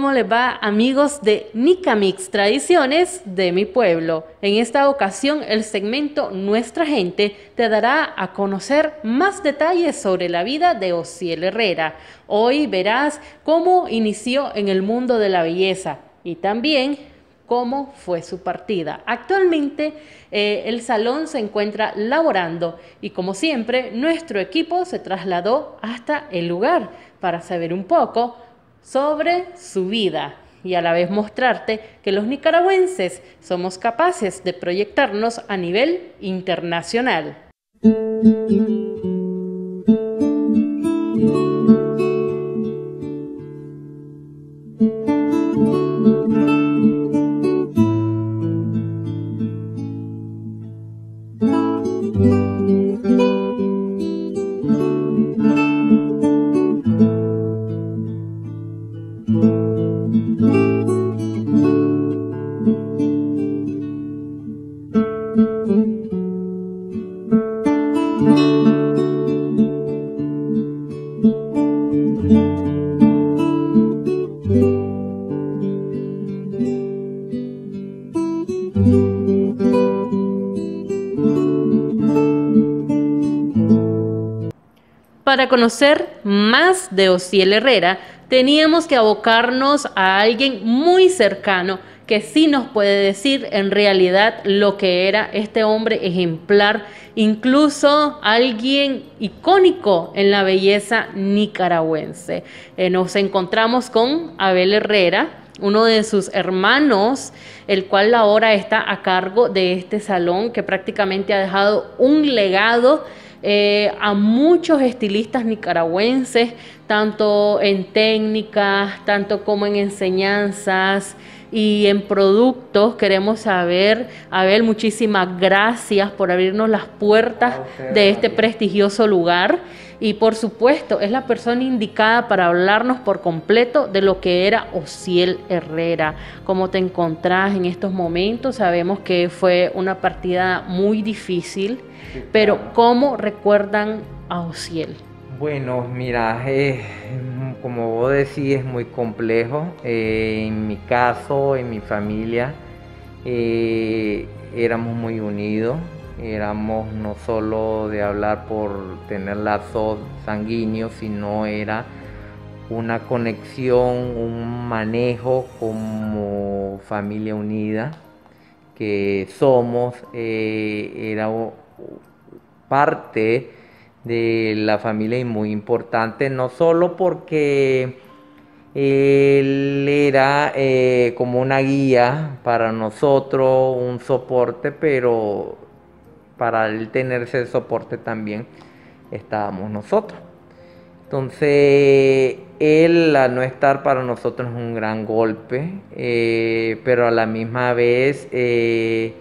¿Cómo les va, amigos de Nicamix Tradiciones de mi pueblo? En esta ocasión el segmento Nuestra Gente te dará a conocer más detalles sobre la vida de Osiel Herrera. Hoy verás cómo inició en el mundo de la belleza y también cómo fue su partida. Actualmente el salón se encuentra laborando y, como siempre, nuestro equipo se trasladó hasta el lugar para saber un poco sobre su vida y a la vez mostrarte que los nicaragüenses somos capaces de proyectarnos a nivel internacional. Para conocer más de Osiel Herrera, teníamos que abocarnos a alguien muy cercano que sí nos puede decir en realidad lo que era este hombre ejemplar, incluso alguien icónico en la belleza nicaragüense. Nos encontramos con Abel Herrera, uno de sus hermanos, el cual ahora está a cargo de este salón que prácticamente ha dejado un legado a muchos estilistas nicaragüenses, tanto en técnicas, tanto como en enseñanzas y en productos. Queremos saber, Abel, muchísimas gracias por abrirnos las puertas de este prestigioso lugar. Y por supuesto, es la persona indicada para hablarnos por completo de lo que era Osiel Herrera. ¿Cómo te encontrás en estos momentos? Sabemos que fue una partida muy difícil, sí, pero claro. ¿Cómo recuerdan a Osiel? Bueno, mira, como vos decís, es muy complejo. En mi caso, en mi familia, éramos muy unidos. Éramos no solo de hablar por tener lazos sanguíneos, sino era una conexión, un manejo como familia unida que somos. Era parte de la familia y muy importante, no solo porque él era como una guía para nosotros, un soporte, pero para él tener ese soporte también estábamos nosotros. Entonces, él al no estar para nosotros es un gran golpe, pero a la misma vez es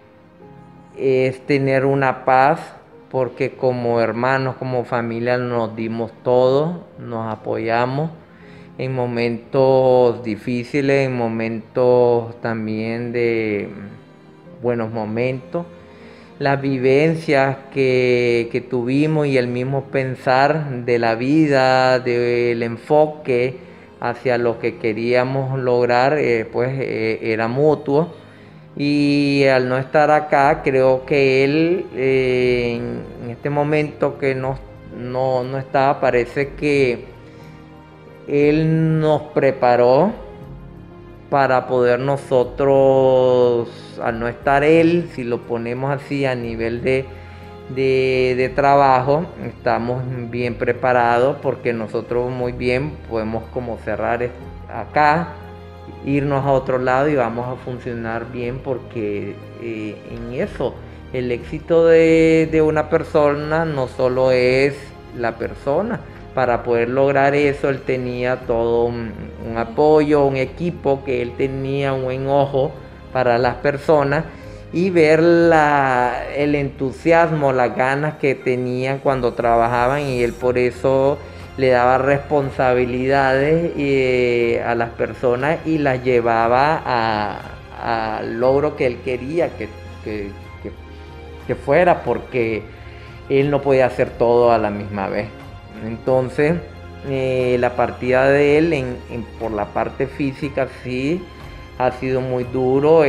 tener una paz, porque como hermanos, como familia nos dimos todo, nos apoyamos en momentos difíciles, en momentos también de buenos momentos. Las vivencias que tuvimos y el mismo pensar de la vida, del enfoque hacia lo que queríamos lograr, era mutuo. Y al no estar acá, creo que él en este momento que no estaba, parece que él nos preparó para poder nosotros, al no estar él, si lo ponemos así a nivel de trabajo, estamos bien preparados, porque nosotros muy bien podemos como cerrar acá, irnos a otro lado y vamos a funcionar bien, porque en eso el éxito de una persona no solo es la persona. Para poder lograr eso, él tenía todo un apoyo, un equipo, que él tenía un buen ojo para las personas, y ver el entusiasmo, las ganas que tenían cuando trabajaban, y él por eso le daba responsabilidades a las personas y las llevaba al logro que él quería que fuera, porque él no podía hacer todo a la misma vez. Entonces, la partida de él por la parte física sí ha sido muy duro.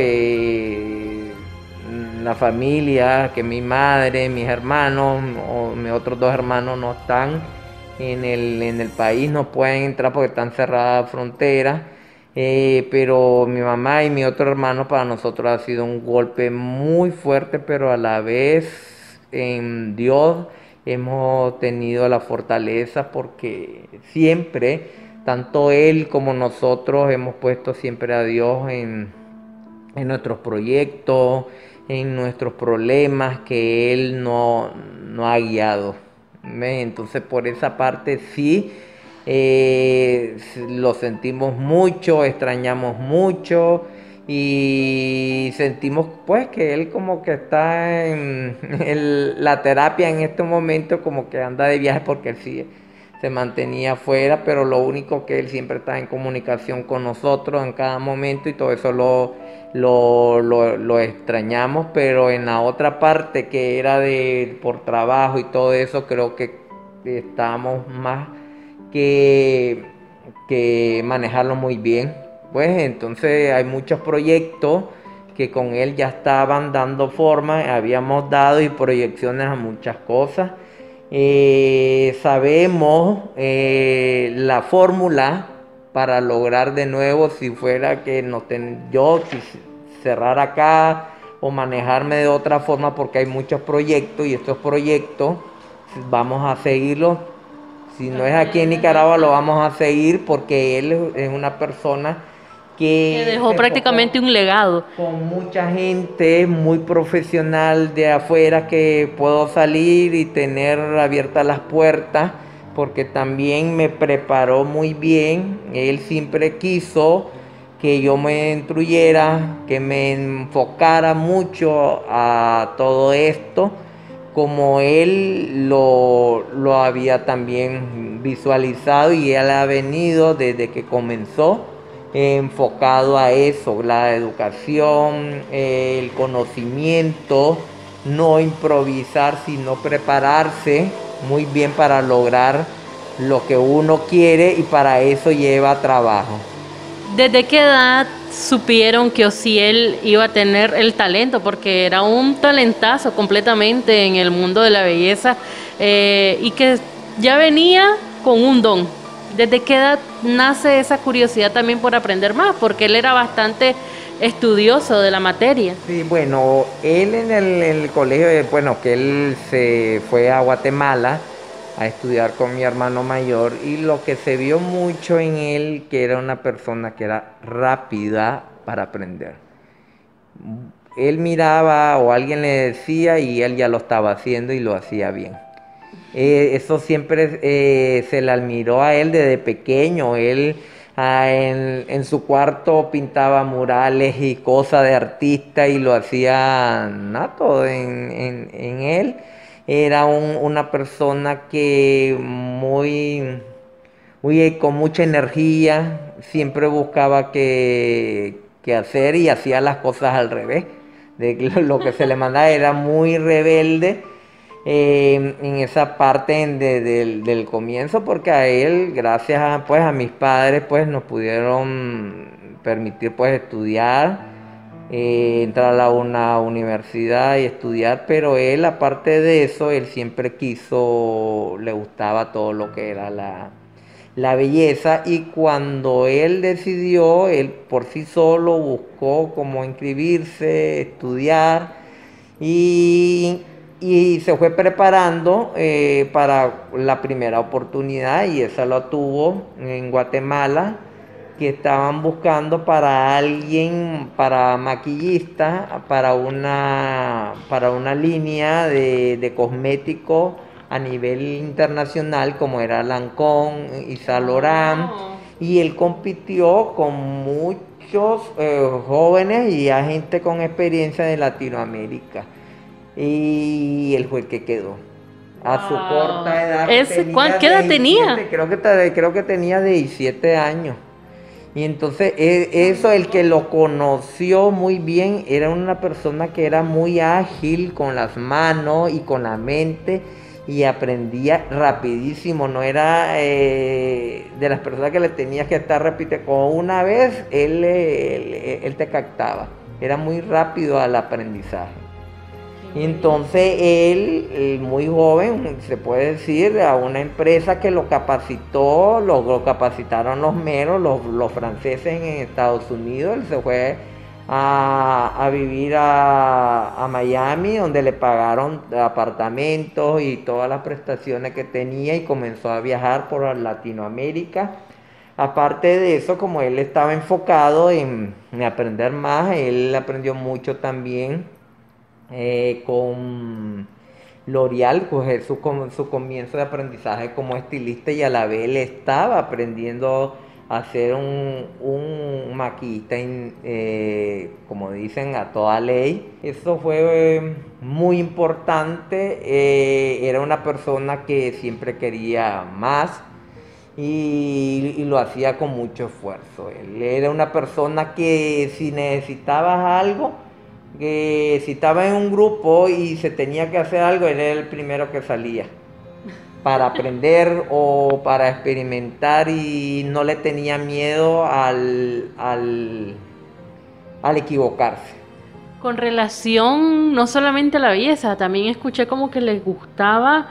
La familia, que mi madre, mis hermanos o mis otros dos hermanos no están en el país, no pueden entrar porque están cerradas las fronteras. Pero mi mamá y mi otro hermano, para nosotros ha sido un golpe muy fuerte, pero a la vez en Dios hemos tenido la fortaleza porque siempre, tanto él como nosotros, hemos puesto siempre a Dios en nuestros proyectos, en nuestros problemas que Él no ha guiado. ¿Ves? Entonces por esa parte sí lo sentimos mucho, extrañamos mucho y sentimos pues que Él como que está en la terapia en este momento, como que anda de viaje porque Él sí se mantenía afuera, pero lo único que Él siempre está en comunicación con nosotros en cada momento, y todo eso lo extrañamos. Pero en la otra parte que era por trabajo y todo eso, creo que estamos más que manejarlo muy bien. Pues entonces hay muchos proyectos que con él ya estaban dando forma, habíamos dado y proyecciones a muchas cosas. Sabemos la fórmula para lograr de nuevo, si fuera que yo cerrar acá o manejarme de otra forma, porque hay muchos proyectos y estos proyectos vamos a seguirlos. Si no es aquí en Nicaragua, lo vamos a seguir porque él es una persona que dejó prácticamente un legado. Con mucha gente muy profesional de afuera, que puedo salir y tener abiertas las puertas, porque también me preparó muy bien. Él siempre quiso que yo me instruyera, que me enfocara mucho a todo esto, como él lo había también visualizado, y él ha venido desde que comenzó enfocado a eso, la educación, el conocimiento, no improvisar, sino prepararse muy bien para lograr lo que uno quiere, y para eso lleva trabajo. ¿Desde qué edad supieron que Osiel iba a tener el talento? Porque era un talentazo completamente en el mundo de la belleza, y que ya venía con un don. ¿Desde qué edad nace esa curiosidad también por aprender más? Porque él era bastante estudioso de la materia. Sí, bueno, él en el colegio, que él se fue a Guatemala a estudiar con mi hermano mayor, y lo que se vio mucho en él, que era una persona que era rápida para aprender. Él miraba o alguien le decía y él ya lo estaba haciendo y lo hacía bien. Eso siempre se le admiró a él desde pequeño. Él en su cuarto pintaba murales y cosas de artista, y lo hacía nato en él. Era una persona que con mucha energía, siempre buscaba que hacer, y hacía las cosas al revés de lo que se le mandaba. Era muy rebelde en esa parte del comienzo, porque a él, gracias a mis padres, pues nos pudieron permitir pues estudiar, entrar a una universidad y estudiar. Pero él, aparte de eso, él siempre le gustaba todo lo que era la belleza, y cuando él decidió, él por sí solo buscó cómo inscribirse, estudiar, y se fue preparando para la primera oportunidad, y esa la tuvo en Guatemala, que estaban buscando para alguien, para maquillista, para una línea de cosméticos a nivel internacional, como era Lancôme y Saint Laurent. Y él compitió con muchos jóvenes y a gente con experiencia de Latinoamérica, y él fue el que quedó. A su corta edad. ¿Qué edad tenía? Creo que tenía 17 años. Y entonces eso, el que lo conoció muy bien, era una persona que era muy ágil con las manos y con la mente, y aprendía rapidísimo, no era de las personas que le tenías que estar repitiendo, con una vez él te captaba, era muy rápido al aprendizaje. Y entonces él, muy joven, se puede decir, a una empresa que lo capacitó, lo capacitaron los meros, los franceses en Estados Unidos. Él se fue a vivir a Miami, donde le pagaron apartamentos y todas las prestaciones que tenía, y comenzó a viajar por Latinoamérica. Aparte de eso, como él estaba enfocado en aprender más, él aprendió mucho también con L'Oreal, coger su comienzo de aprendizaje como estilista, y a la vez él estaba aprendiendo a ser un maquillista, como dicen, a toda ley. Eso fue muy importante. Era una persona que siempre quería más y lo hacía con mucho esfuerzo. Él era una persona que si necesitabas algo, que si estaba en un grupo y se tenía que hacer algo, él era el primero que salía para aprender o para experimentar, y no le tenía miedo al equivocarse. Con relación no solamente a la belleza, también escuché como que les gustaba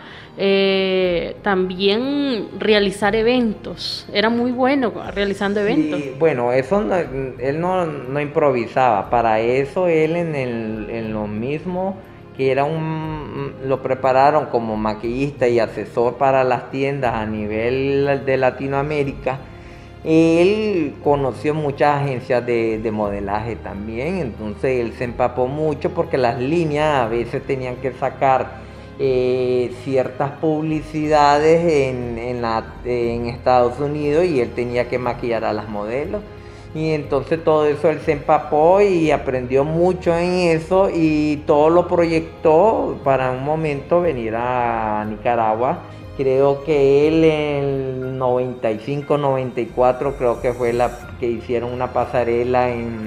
también realizar eventos. Era muy bueno realizando eventos. Sí, bueno, eso él no improvisaba. Para eso él en lo mismo que era lo prepararon como maquillista y asesor para las tiendas a nivel de Latinoamérica. Él conoció muchas agencias de modelaje también, entonces él se empapó mucho porque las líneas a veces tenían que sacar ciertas publicidades en Estados Unidos, y él tenía que maquillar a las modelos. Y entonces todo eso él se empapó y aprendió mucho en eso, y todo lo proyectó para un momento venir a Nicaragua. Creo que él en el 95, 94, creo que fue la que hicieron una pasarela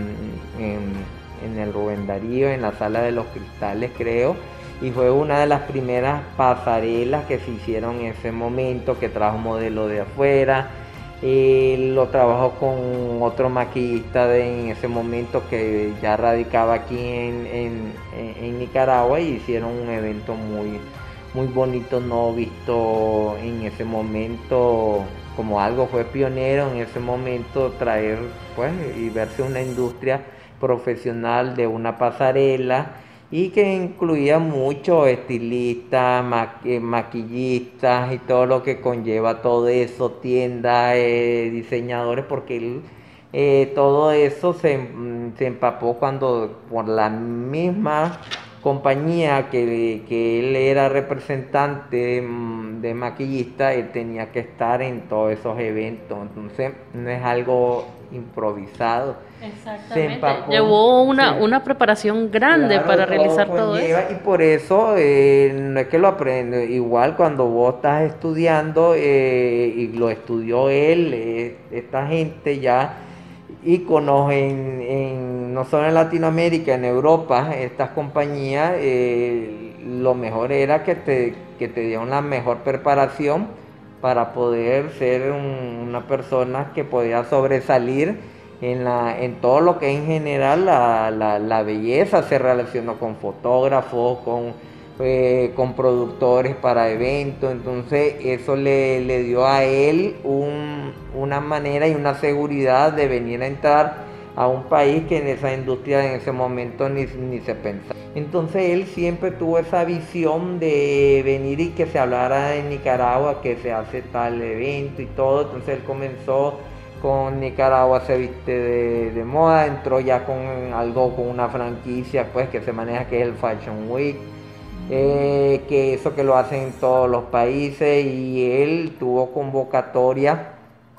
en el Rubén Darío, en la Sala de los Cristales, creo. Y fue una de las primeras pasarelas que se hicieron en ese momento, que trajo modelo de afuera. Lo trabajó con otro maquillista en ese momento que ya radicaba aquí en Nicaragua, y hicieron un evento muy bonito, no visto en ese momento, como algo fue pionero en ese momento, traer pues y verse una industria profesional de una pasarela, y que incluía muchos estilistas, maquillistas y todo lo que conlleva todo eso, tiendas, diseñadores, porque todo eso se empapó cuando por la misma compañía que él era representante de maquillista, él tenía que estar en todos esos eventos, entonces no es algo improvisado. Exactamente. Llevó una preparación grande, claro, para realizar todo eso. Y por eso no es que lo aprende. Igual cuando vos estás estudiando, y lo estudió él, esta gente ya íconos no solo en Latinoamérica, en Europa, estas compañías, lo mejor era que te dieran la mejor preparación para poder ser una persona que podía sobresalir en todo lo que en general la belleza. Se relacionó con fotógrafos, con productores para eventos, entonces eso le dio a él una manera y una seguridad de venir a entrar a un país que en esa industria en ese momento ni se pensaba. Entonces él siempre tuvo esa visión de venir y que se hablara en Nicaragua, que se hace tal evento y todo. Entonces él comenzó con Nicaragua se viste de moda, entró ya con con una franquicia pues que se maneja, que es el Fashion Week, que eso que lo hacen en todos los países, y él tuvo convocatoria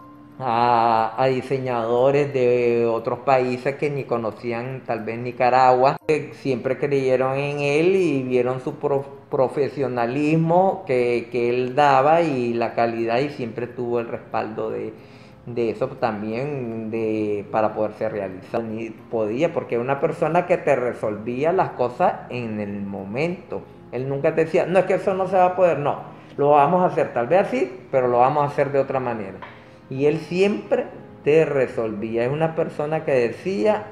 a diseñadores de otros países que ni conocían tal vez Nicaragua, que siempre creyeron en él y vieron su profesionalismo que él daba y la calidad, y siempre tuvo el respaldo de eso también para poderse realizar. Ni podía, porque una persona que te resolvía las cosas en el momento. Él nunca te decía, no, es que eso no se va a poder, no, lo vamos a hacer tal vez así, pero lo vamos a hacer de otra manera. Y él siempre te resolvía. Es una persona que decía,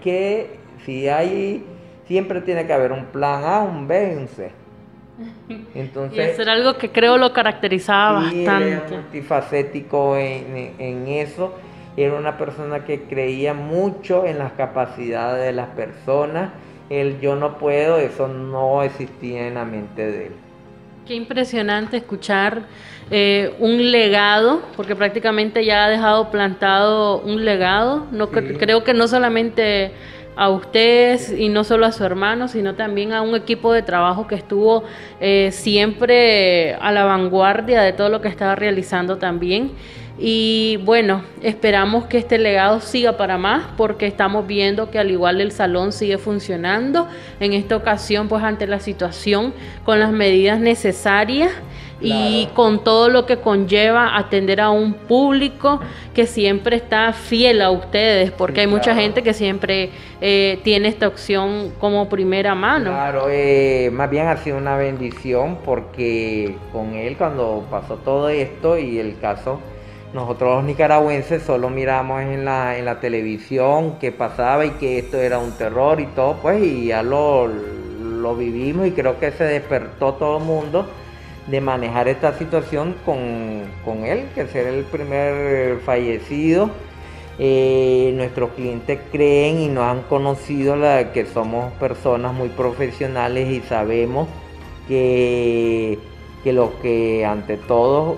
siempre tiene que haber un plan A, un B y un C. Y eso Entonces, era algo que creo lo caracterizaba sí, él era bastante. multifacético en eso. Era una persona que creía mucho en las capacidades de las personas. El yo no puedo, eso no existía en la mente de él. Qué impresionante escuchar un legado, porque prácticamente ya ha dejado plantado un legado. No Sí, creo que no solamente a ustedes y no solo a su hermano, sino también a un equipo de trabajo que estuvo siempre a la vanguardia de todo lo que estaba realizando también. Y bueno, esperamos que este legado siga para más porque estamos viendo que al igual el salón sigue funcionando. En esta ocasión, pues ante la situación, con las medidas necesarias y claro. con todo lo que conlleva atender a un público que siempre está fiel a ustedes, porque Sí, hay mucha claro. gente que siempre tiene esta opción como primera mano. Claro, más bien ha sido una bendición porque con él cuando pasó todo esto y el caso, nosotros los nicaragüenses solo miramos en la televisión qué pasaba y que esto era un terror y todo, pues y ya lo vivimos y creo que se despertó todo el mundo de manejar esta situación con él, que ser el primer fallecido. Nuestros clientes creen y nos han conocido que somos personas muy profesionales y sabemos que, que lo que ante todo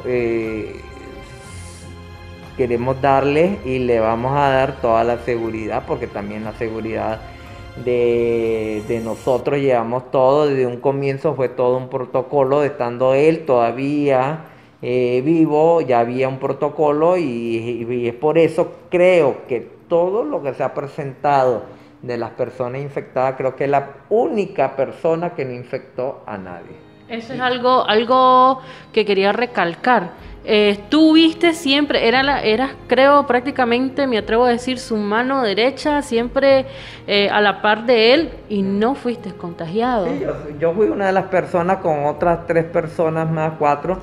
queremos darle y le vamos a dar toda la seguridad, porque también la seguridad de nosotros llevamos todo, desde un comienzo fue todo un protocolo, estando él todavía vivo, ya había un protocolo y es por eso creo que todo lo que se ha presentado de las personas infectadas, creo que es la única persona que no infectó a nadie. Eso es algo que quería recalcar. Tú viste siempre, eras, creo, prácticamente, me atrevo a decir, su mano derecha, siempre a la par de él y no fuiste contagiado. Sí, yo fui una de las personas con otras 3 personas más, 4,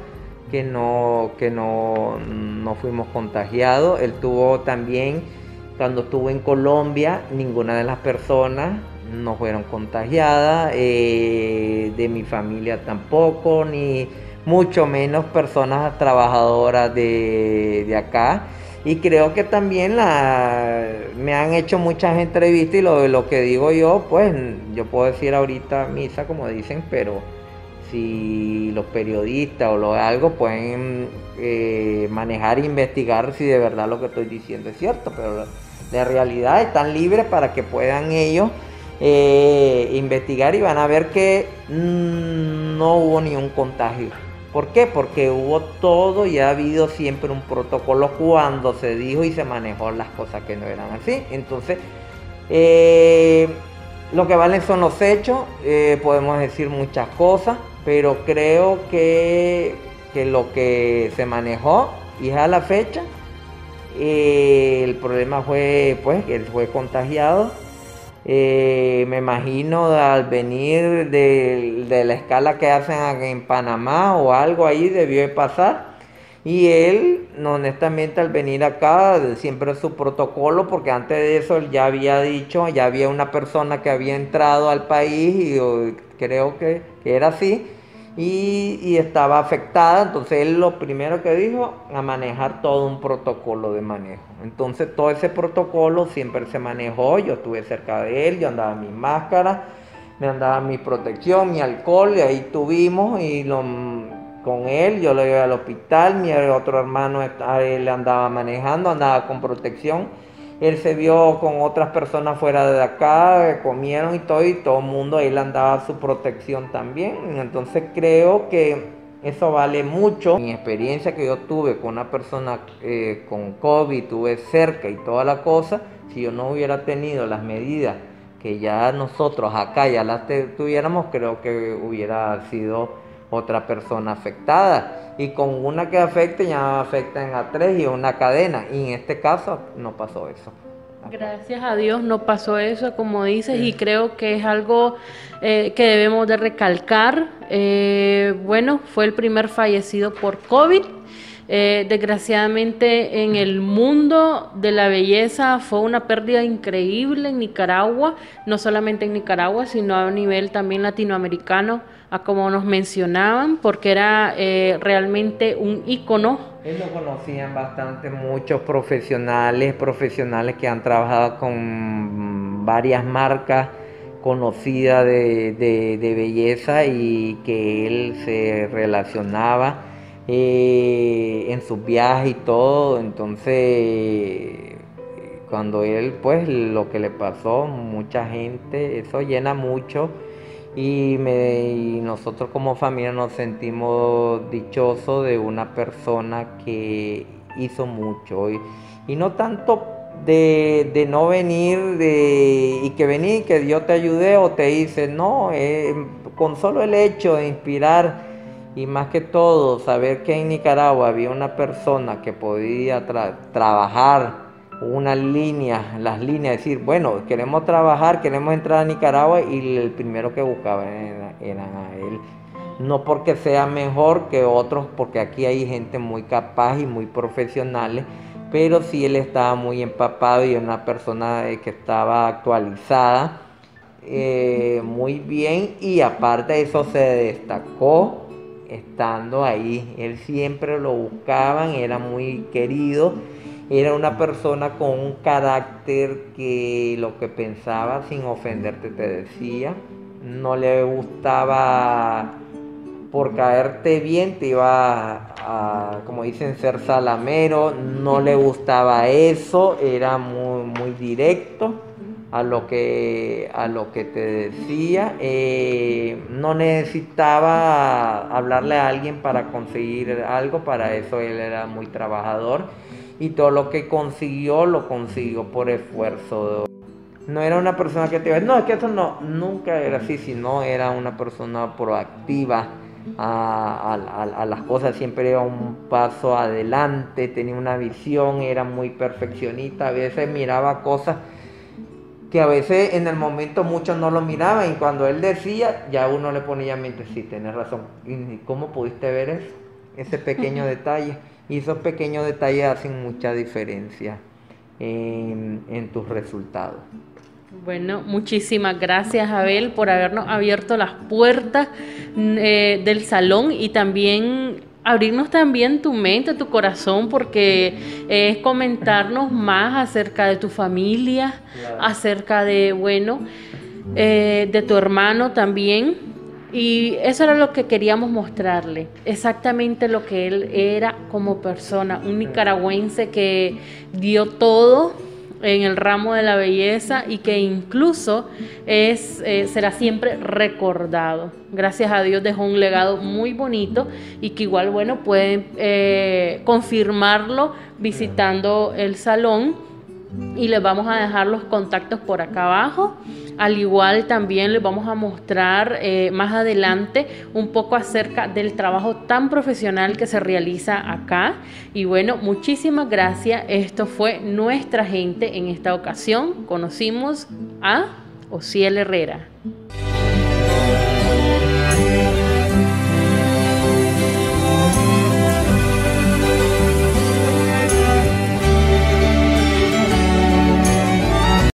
que no fuimos contagiados. Él tuvo también, cuando estuvo en Colombia, ninguna de las personas no fueron contagiadas, de mi familia tampoco, ni mucho menos personas trabajadoras de acá. Y creo que también me han hecho muchas entrevistas y lo que digo yo, pues yo puedo decir ahorita misa como dicen, pero si los periodistas o algo pueden manejar e investigar si de verdad lo que estoy diciendo es cierto, pero de realidad están libres para que puedan ellos investigar y van a ver que no hubo ni un contagio. ¿Por qué? Porque hubo todo y ha habido siempre un protocolo cuando se dijo y se manejó las cosas que no eran así. Entonces, lo que valen son los hechos, podemos decir muchas cosas, pero creo que lo que se manejó y es a la fecha, el problema fue pues que él fue contagiado. Me imagino al venir de la escala que hacen en Panamá o algo ahí debió de pasar. Y él, honestamente, al venir acá, siempre su protocolo, porque antes de eso él ya había dicho, ya había una persona que había entrado al país y creo que era así. Y estaba afectada, entonces él lo primero que dijo, a manejar todo un protocolo de manejo. Entonces todo ese protocolo siempre se manejó, yo estuve cerca de él, yo andaba en mi máscara, me andaba mi protección, mi alcohol, y ahí tuvimos, con él, yo lo llevé al hospital, mi otro hermano él andaba manejando, andaba con protección. Él se vio con otras personas fuera de acá, comieron y todo el mundo, él andaba su protección también. Entonces creo que eso vale mucho. Mi experiencia que yo tuve con una persona con COVID, tuve cerca y toda la cosa, si yo no hubiera tenido las medidas que ya nosotros acá ya las tuviéramos, creo que hubiera sido otra persona afectada. Y con una que afecte ya afectan a 3 y una cadena. Y en este caso no pasó eso. Gracias a Dios no pasó eso, como dices, y creo que es algo que debemos de recalcar. Bueno, fue el primer fallecido por COVID. Desgraciadamente en el mundo de la belleza fue una pérdida increíble en Nicaragua, no solamente en Nicaragua, sino a nivel también latinoamericano, a como nos mencionaban, porque era realmente un ícono. Él lo conocían bastante muchos profesionales que han trabajado con varias marcas conocidas de belleza y que él se relacionaba en sus viajes y todo. Entonces, cuando él, pues, lo que le pasó, mucha gente, eso llena mucho. Y nosotros como familia nos sentimos dichosos de una persona que hizo mucho. Y no tanto de no venir y que vení, que Dios te ayude o te dice, no, con solo el hecho de inspirar y más que todo saber que en Nicaragua había una persona que podía trabajar las líneas, decir, bueno, queremos trabajar, queremos entrar a Nicaragua, y el primero que buscaban eran a él. No porque sea mejor que otros, porque aquí hay gente muy capaz y muy profesionales, pero sí él estaba muy empapado y era una persona que estaba actualizada muy bien, y aparte de eso se destacó estando ahí. Él siempre lo buscaban, era muy querido. Era una persona con un carácter que lo que pensaba sin ofenderte te decía. No le gustaba por caerte bien, te iba como dicen, ser salamero. No le gustaba eso, era muy directo a lo que te decía. No necesitaba hablarle a alguien para conseguir algo, para eso él era muy trabajador. Y todo lo que consiguió, lo consiguió por esfuerzo. No era una persona que te iba a decir, no, es que eso no, nunca era así, sino era una persona proactiva a las cosas, siempre iba un paso adelante, tenía una visión, era muy perfeccionista, a veces miraba cosas que a veces en el momento muchos no lo miraban, y cuando él decía, ya uno le ponía en mente, sí, tenés razón, ¿y cómo pudiste ver eso? Ese pequeño detalle. Y esos pequeños detalles hacen mucha diferencia en tus resultados. Bueno, muchísimas gracias, Abel, por habernos abierto las puertas del salón, y también abrirnos también tu mente, tu corazón, porque es comentarnos más acerca de tu familia, claro, acerca de, bueno, de tu hermano también. Y eso era lo que queríamos mostrarle, exactamente lo que él era como persona, un nicaragüense que dio todo en el ramo de la belleza y que incluso será siempre recordado. Gracias a Dios dejó un legado muy bonito, y que igual, bueno, pueden confirmarlo visitando el salón, y les vamos a dejar los contactos por acá abajo. Al igual también les vamos a mostrar más adelante un poco acerca del trabajo tan profesional que se realiza acá. Y bueno, muchísimas gracias. Esto fue nuestra gente en esta ocasión. Conocimos a Osiel Herrera.